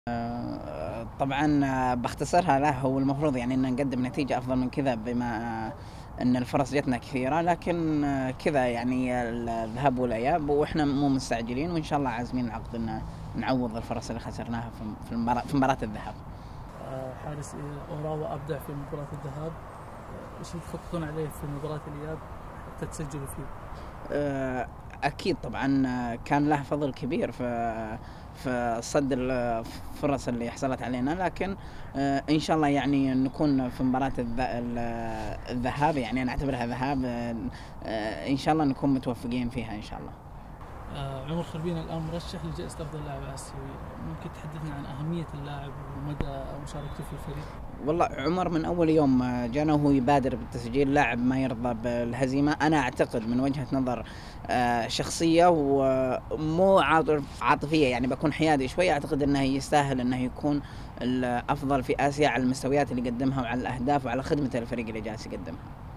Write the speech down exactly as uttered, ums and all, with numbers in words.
آآ طبعًا آه، باختصرها له هو المفروض يعني إن نقدّم نتيجة أفضل من كذا بما آه، إن الفرص جاتنا كثيرة، لكن آه، كذا يعني ال الذهاب والإياب وإحنا مو مستعجلين وإن شاء الله عازمين العقد إن نعوّض الفرص اللي خسرناها في م في المباراة في مباراة الذهاب. آه، حارس أوراوا أبدع في مباراة الذهاب. آه، إيش تخططون عليه في مباراة الإياب حتى تسجلوا فيه؟ آآ أكيد طبعًا آه، كان له فضل كبير في في صَد ال الفرص اللي حصلت علينا، لكن آآ إن شاء الله يعني نكون في مباراة الذ ال الذهاب يعني أنا أعتبرها ذهاب آآ إن شاء الله نكون متوفقين فيها إن شاء الله. آه، عمر خربين الآن مرشح لجائزة أفضل لاعب آسيوي. ممكن تحدثنا عن أهمية اللاعب ومدى مشاركته في الفريق؟ والله عمر من أول يوم آه، جانا وهو يبادر بالتسجيل، لاعب ما يرضى بالهزيمة، أنا أعتقد من وجهة نظر آآ شخصية ومو عاطف عاطفية يعني باكون حيادي شوي، أعتقد إنه يستاهل إنه يكون الأفضل في آسيا على المستويات اللي قدمها وعلى الأهداف وعلى خدمته للفريق اللي جالس يقدمها.